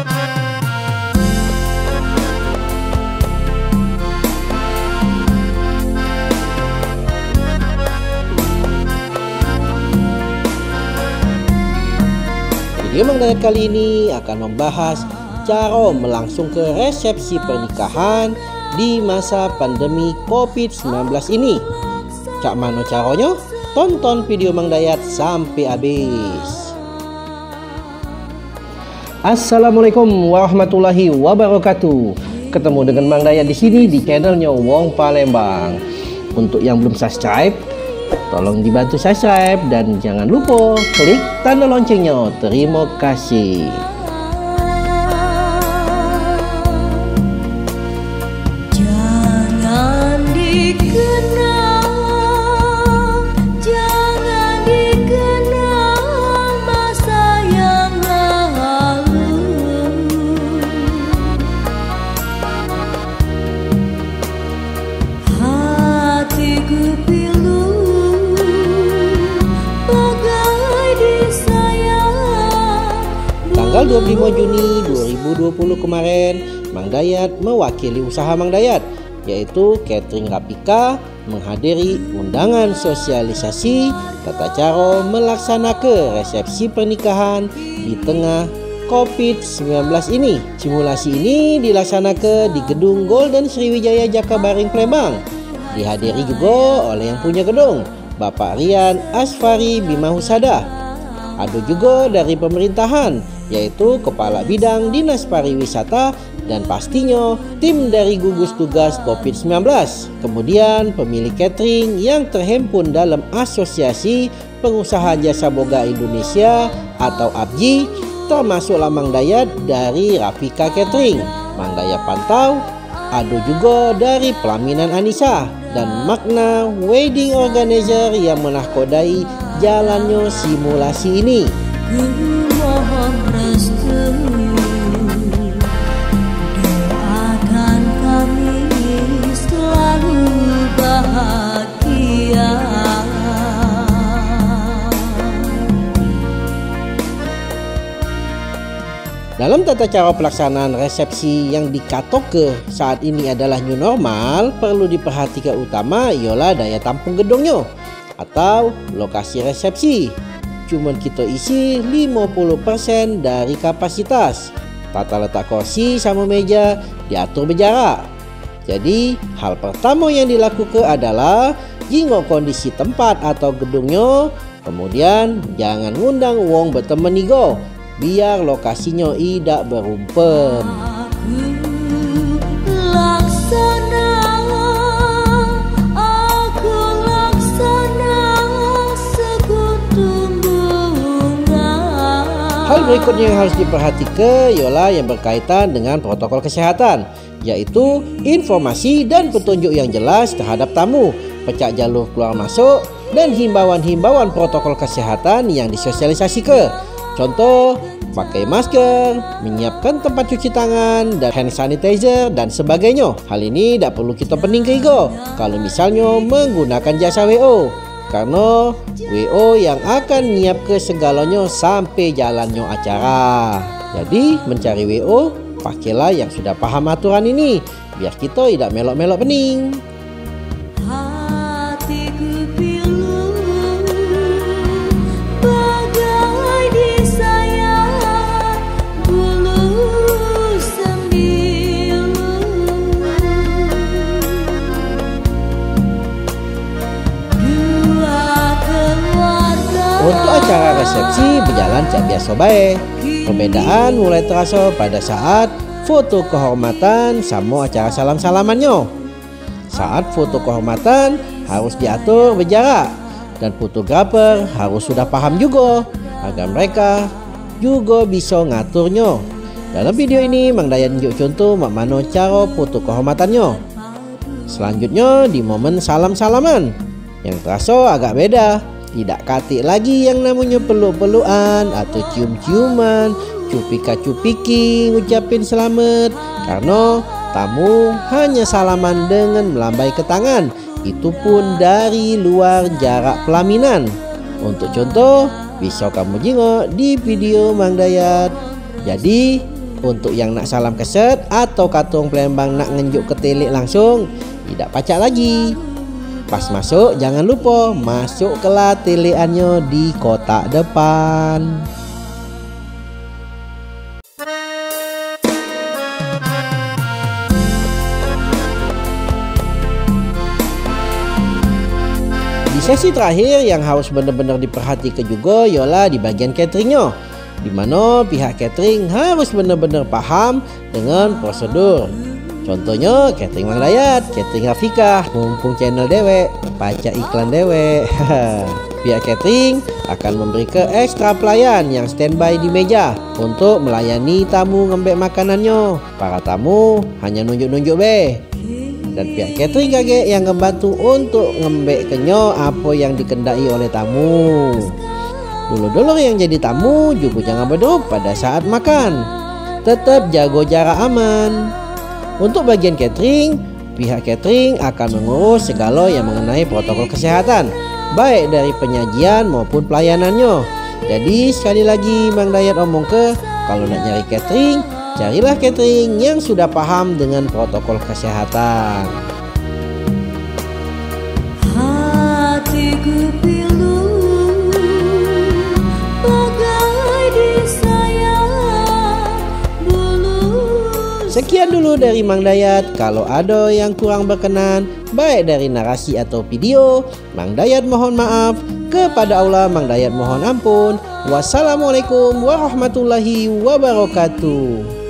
Video Mang Dayat kali ini akan membahas cara melangsung ke resepsi pernikahan di masa pandemi COVID-19 ini. Cak mano caranya? Tonton video Mang Dayat sampai habis. Assalamualaikum warahmatullahi wabarakatuh. Ketemu dengan Mang Dayat di sini di channelnya Wong Palembang. Untuk yang belum subscribe, tolong dibantu subscribe dan jangan lupa klik tanda loncengnya. Terima kasih. Jangan dikenang masa yang lalu. Hatiku pilu Tanggal 25 Juni 2020 kemarin, Mang Dayat mewakili usaha Mang Dayat, yaitu Catering Rapika, menghadiri undangan sosialisasi tata cara melaksanakan resepsi pernikahan di tengah COVID-19 ini. Simulasi ini dilaksanakan di gedung Golden Sriwijaya Jakabaring Palembang. Dihadiri juga oleh yang punya gedung, Bapak Rian Asfari Bima Husada. Ada juga dari pemerintahan, yaitu Kepala Bidang Dinas Pariwisata dan pastinya tim dari gugus tugas COVID-19. Kemudian pemilik catering yang terhimpun dalam Asosiasi Pengusaha Jasa Boga Indonesia atau APJI, termasuk Mang Dayat dari Rapika Catering. Mang Dayat pantau ada juga dari Pelaminan Anissa dan Makna Wedding Organizer yang menahkodai jalannya simulasi ini. Mohon restu, doakan kami selalu bahagia. Dalam tata cara pelaksanaan resepsi yang dikatoke saat ini adalah new normal, perlu diperhatikan utama ialah daya tampung gedungnya atau lokasi resepsi. Cuman kita isi 50% dari kapasitas. Tata letak kursi sama meja diatur berjarak. Jadi hal pertama yang dilakukan adalah jingok kondisi tempat atau gedungnya. Kemudian jangan ngundang wong berteman nigo, biar lokasinya tidak berumpem. Hal berikutnya yang harus diperhatikan ialah yang berkaitan dengan protokol kesehatan, yaitu informasi dan petunjuk yang jelas terhadap tamu, pecah jalur keluar masuk, dan himbauan-himbauan protokol kesehatan yang disosialisasikan. Contoh, pakai masker, menyiapkan tempat cuci tangan, dan hand sanitizer, dan sebagainya. Hal ini tidak perlu kita pening ke ego kalau misalnya menggunakan jasa WO, karena WO yang akan nyiap ke segalanya sampai jalannya acara. Jadi mencari WO, pakailah yang sudah paham aturan ini, biar kita tidak melok-melok pening. Untuk acara resepsi berjalan cak biasa baik. Perbedaan mulai terasa pada saat foto kehormatan sama acara salam-salamannya. Saat foto kehormatan harus diatur berjarak, dan fotografer harus sudah paham juga agar mereka juga bisa ngaturnya. Dalam video ini Mang Dayat tunjuk contoh mana cara foto kehormatannya. Selanjutnya di momen salam-salaman yang terasa agak beda. Tidak katik lagi yang namanya peluk-pelukan atau cium-ciuman, cupika-cupiki, ngucapin selamat, karena tamu hanya salaman dengan melambai ke tangan, itu pun dari luar jarak pelaminan. Untuk contoh bisa kamu jengok di video Mang Dayat. Jadi Untuk yang nak salam keset atau katong Palembang nak ngenjuk ke telik langsung, tidak pacak lagi. Pas masuk jangan lupa masuklah telekannya di kotak depan. Di sesi terakhir yang harus benar-benar diperhatikan juga ialah di bagian cateringnya, di mana pihak catering harus benar-benar paham dengan prosedur. Contohnya catering Mang Dayat, catering Rafika, mumpung channel dewek, pacak iklan dewek. Pihak catering akan memberikan ekstra pelayan yang standby di meja untuk melayani tamu ngembek makanannya. Para tamu hanya nunjuk-nunjuk be. Dan pihak catering kakek yang membantu untuk ngembek kenyo apa yang dikendaki oleh tamu. Dulur-dulur yang jadi tamu juga jangan bedrup pada saat makan. Tetap jaga jarak aman. Untuk bagian catering, pihak catering akan mengurus segala yang mengenai protokol kesehatan, baik dari penyajian maupun pelayanannya. Jadi sekali lagi Mang Dayat omong ke, kalau nak nyari catering, carilah catering yang sudah paham dengan protokol kesehatan. Hatiku pilu bagai disayang bulu. Sekian dulu dari Mang Dayat. Kalau ada yang kurang berkenan, baik dari narasi atau video, Mang Dayat mohon maaf. Kepada Allah Mang Dayat mohon ampun. Wassalamualaikum warahmatullahi wabarakatuh.